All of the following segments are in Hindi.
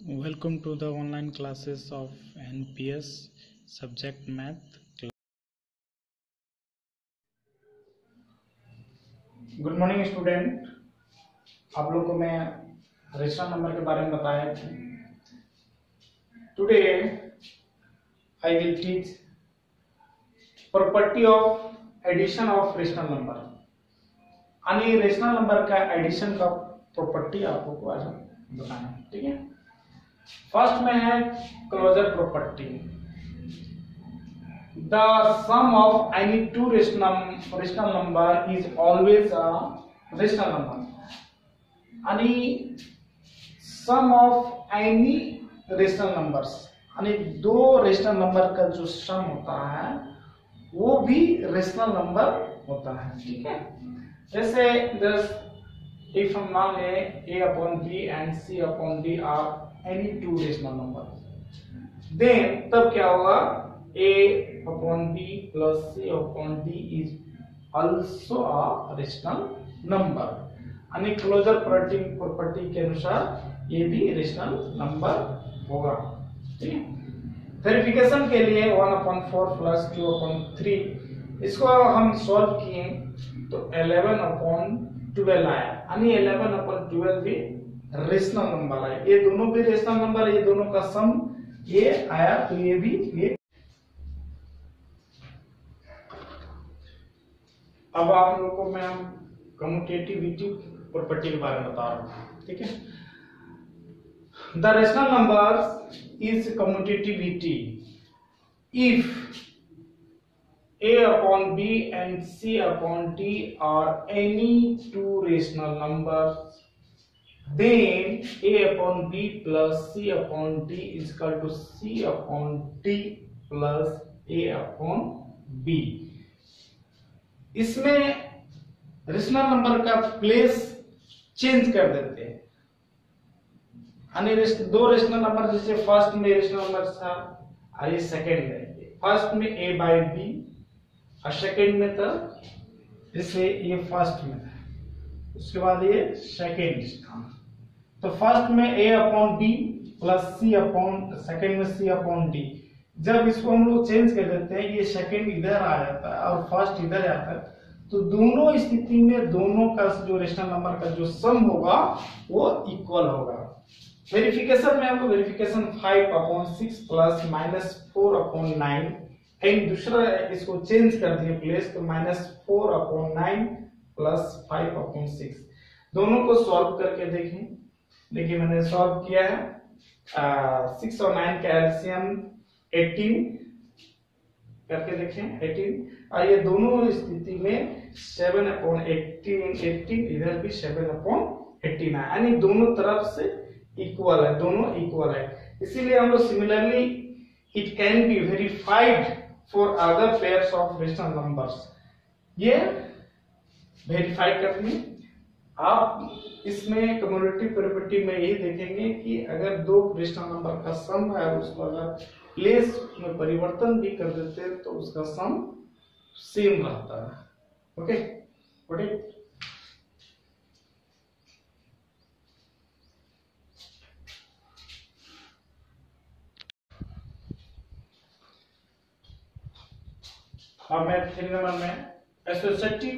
Welcome to the online classes of NPS subject math. Good morning student. आप लोग को मैं रेशनल नंबर के बारे में बताया था। Today I will teach property of addition of rational number. यानी रेशनल नंबर का एडिशन का प्रॉपर्टी आप लोग को आज बताना है। ठीक है, फर्स्ट में है closure property. The sum of any two rational number is always a rational number. यानी sum of any rational numbers, यानी दो रेशनल नंबर का जो सम होता है वो भी रेशनल नंबर होता है। ठीक है, जैसे if हम मान ले a upon b and c upon d are any two rational numbers, then तब क्या होगा, a upon b plus c upon d is also a rational number। यानी क्लोजर प्रॉपर्टी के अनुसार ये भी रेशनल नंबर होगा। ठीक है, वेरिफिकेशन के लिए 1/4 plus 2/3 इसको हम सॉल्व किए तो 11/12 आया। यानी 11/12 भी रेशनल नंबर है। ये दोनों भी रेशनल नंबर, ये दोनों का सम ये आया तो ये भी ये। अब आप लोगों को मैं कम्यूटेटिविटी प्रॉपर्टी के बारे में बता रहा हूं। ठीक है, the rational numbers is commutativity if a upon b and c upon d are any two rational numbers, then a upon b plus c upon d is equal to c upon d plus a upon b। इसमें रेशनल नंबर का प्लेस चेंज कर देते हैं। यानी दो रेशनल नंबर, जैसे फर्स्ट में रेशनल नंबर था और ये सेकंड में, फर्स्ट में a बाई b और सेकंड में था, जैसे ये फर्स्ट में था उसके बाद ये सेकंड था। तो फर्स्ट में a upon b plus c upon, second में c अपॉन d। जब इसको हम लोग चेंज कर देते हैं, ये सेकंड इधर आ जाता है और फर्स्ट इधर आता है, तो दोनों स्थिति में दोनों का जो रेशनल नंबर का जो सम होगा वो इक्वल होगा। वेरिफिकेशन में हमको वेरिफिकेशन 5/6 प्लस -4/9, एंड दूसरा इसको चेंज कर दिए प्लेस, तो -4/9 प्लस 5/6। दोनों को सॉल्व करके देखें। देखिए मैंने सॉल्व किया है। 6 और 9 का एलसीएम 18 करके देखें 18, और ये दोनों स्थिति में 7/18 इधर भी 7/18 है। यानी दोनों तरफ से इक्वल है, दोनों इक्वल है। इसीलिए हम लोग similarly it can be verified for other pairs of rational numbers. ये वेरीफाई करनी आप इसमें कम्यूटेटिव प्रॉपर्टी में यही देखेंगे कि अगर दो रेशनल नंबर का सम है और उसको अगर प्लेस में परिवर्तन भी कर देते हैं तो उसका सम सेम रहता है। ओके, अब मैं 3 नंबर में एसोसिएटिव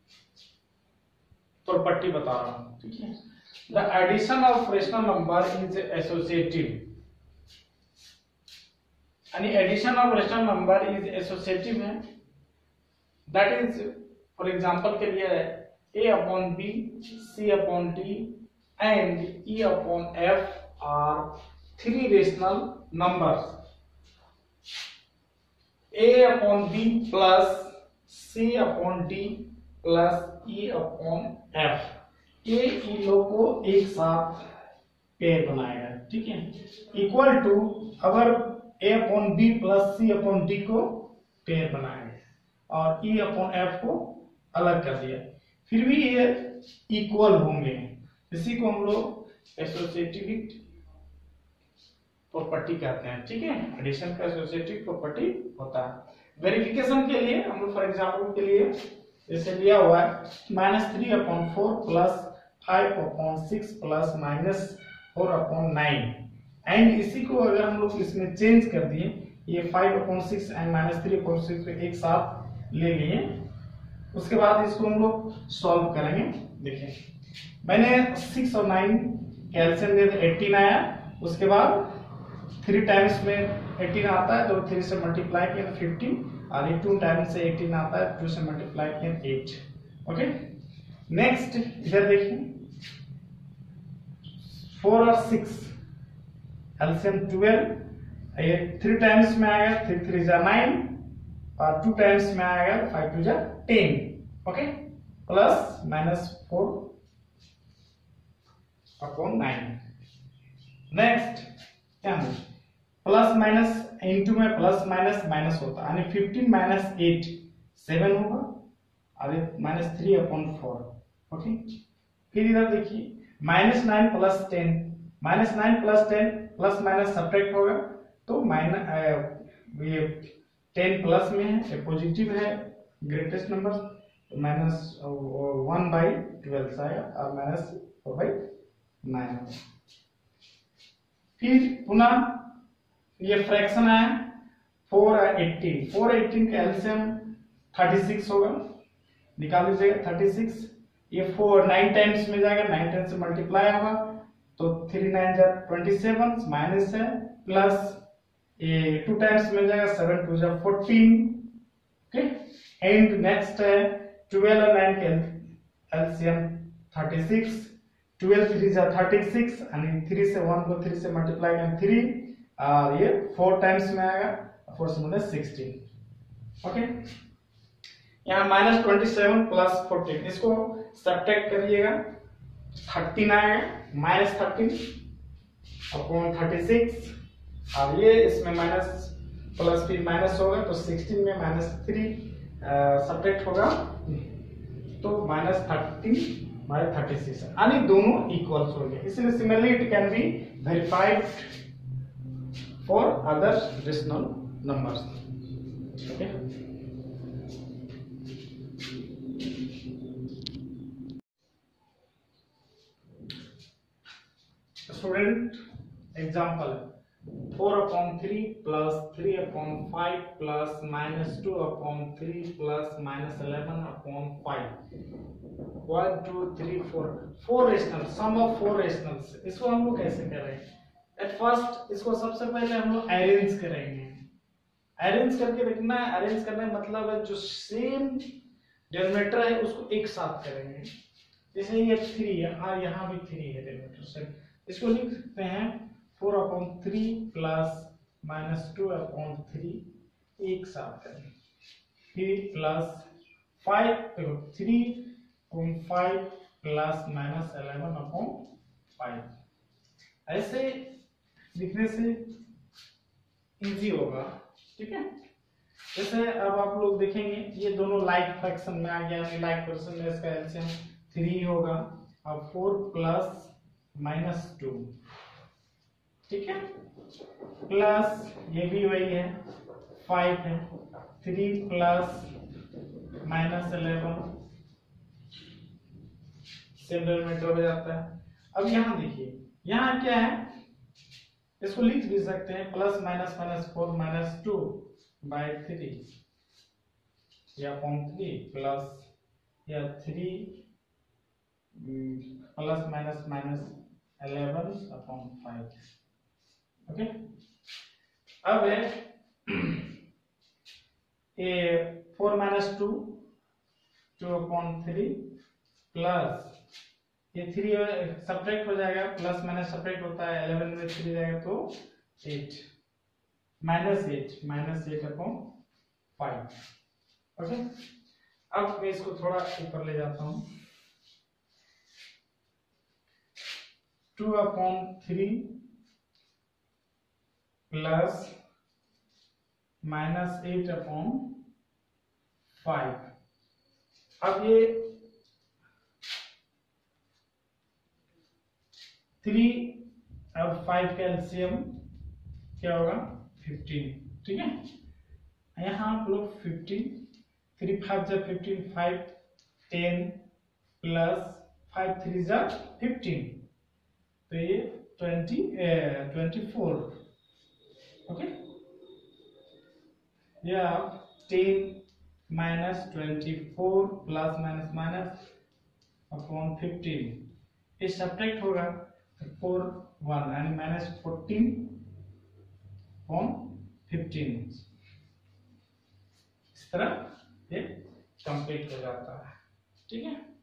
प्रॉपर्टी बता रहा हूं। ठीक है, the addition of rational number is associative. यानी addition of rational number is associative है। दैट इज, फॉर एग्जांपल के लिए a upon b, c upon d and e upon f are three rational numbers। a upon b plus c upon d plus e upon f, ये इन लोग को एक साथ पेयर बनाएगा। ठीक है, इक्वल टू अगर a upon b plus c upon d को पेयर बनाएगा और e अपॉन f को अलग कर दिया, फिर भी ये इक्वल होंगे। इसी को हम लोग एसोसिएटिव प्रॉपर्टी कहते हैं। ठीक है, एडिशन का एसोसिएटिव प्रॉपर्टी होता है। वेरिफिकेशन के लिए हम लोग फॉर एग्जांपल के लिए जैसे लिया हुआ है -3/4 प्लस 5/6 प्लस -4/9, एंड इसी को अगर हम लोग इसमें चेंज कर दिए, ये 5/6 एंड -3/6 को एक साथ ले लिए, उसके बाद इसको हम लोग सॉल्व करेंगे। देखिए मैंने 6 और 9 कैल्शियम दिया था, 18 आया। उसके बाद 3 टाइम्स में 18 आता है तो 3 से मल्टीप्लाई किया 15, और ये 2 टाइम्स से 18 आता है, 2 से मल्टीप्लाई किया 8। ओके, नेक्स्ट इधर देखिए 4 और 6 एलसीएम 12, ये 3 टाइम्स में आएगा, 3 3 जा 9, और 2 टाइम्स में आएगा 5 2 जा 10। Okay, plus -4 upon 9। नेक्स्ट क्या है, प्लस माइनस इनटू में प्लस माइनस माइनस होता है, यानी 15 - 8 7 होगा, और -3/4। ओके, फिर इधर देखिए -9 + 10, -9 + 10 प्लस माइनस सब्ट्रैक्ट होगा, तो ये 10 प्लस में है, ये पॉजिटिव है, ग्रेटेस्ट नंबर, तो -1/12 आएगा, और -4/9। फिर पुनः ये फ्रैक्शन आया 4 और 18, 4 18 का एलसीएम 36 होगा, निकाल लीजिएगा 36। ये 4 9 टाइम्स में जाएगा, 9 टाइम्स से मल्टीप्लाई होगा, तो 3 9 जा 27 माइनस है, प्लस ये 2 टाइम्स में जाएगा, 7 2 जा 14। ओके, एंड नेक्स्ट है 12 और 9 के एलसीएम 36, 12 3 जा 36, यानी 3 से 1 को 3 से मल्टीप्लाई करें 3, और ये 4 टाइम्स में आएगा, 4 से मतलब 16। ओके, यहाँ -27 + 14, इसको सब्ट्रैक्ट करिएगा, 13 आएगा, -13 अपॉन 36, और ये इसमें माइनस प्लस फिर माइनस होगा, तो 16 में -3 सब्ट्रैक्ट होगा, तो -13 -36, यानी दोनों इक्वल्स हो गए। इसलिए similarly it can be verified for other rational numbers. Okay, student example 4/3 + 3/5 + -2/3 + -11/5, 1 2 3 4 rational, sum of 4 rationals. इसको हम लोग कैसे करें? एट फर्स्ट इसको सबसे पहले हम लोग अरेंज करेंगे। अरेंज करके देखना है, अरेंज करने का मतलब है जो सेम डिनोमिनेटर है उसको एक साथ करेंगे। जैसे ये 3 है और यहाँ भी 3 है डिनोमिनेटर से, इसको लिख सकते हैं 4/3 + -2/3 एक साथ करेंगे, फिर +5 3/5 + -11/5। ऐसे लिखने से इजी होगा, ठीक है। जैसे अब आप लोग देखेंगे ये दोनों लाइक फ्रैक्शन में आ गया, लाइक फ्रैक्शन में इसका एलसीएम 3 होगा, और 4 + -2, ठीक है, प्लस ये भी वही है 5 है, 3 + -11 सेम डिनोमिनेटर हो जाता है। अब यहाँ देखिए यहाँ क्या है, इसको लिख भी सकते हैं +- -4 -2/3 या 3 प्लस या 3 ±-11/5। ओके, अब है ये 4 - 2 2/3 प्लस ये 3 सब्ट्रैक्ट हो जाएगा, प्लस माइनस सब्ट्रैक्ट होता है, 11 में 3 जाएगा तो 8 -8/5। ओके, अब मैं इसको थोड़ा ऊपर ले जाता हूं, 2/3 प्लस -8/5। अब ये 3 और 5 का एलसीएम क्या होगा 15, ठीक है। यहाँ आप लोग 15 3 5 जा 15 5 10 प्लस 5 3 जा 15, तो ये 24. Okay, yeah, 10 minus 24 plus minus minus upon 15 ये सब्ट्रैक्ट होगा, 4 1 यानी माइनस 14 अपॉन 15, इस तरह ये कंप्लीट हो जाता है। ठीक है।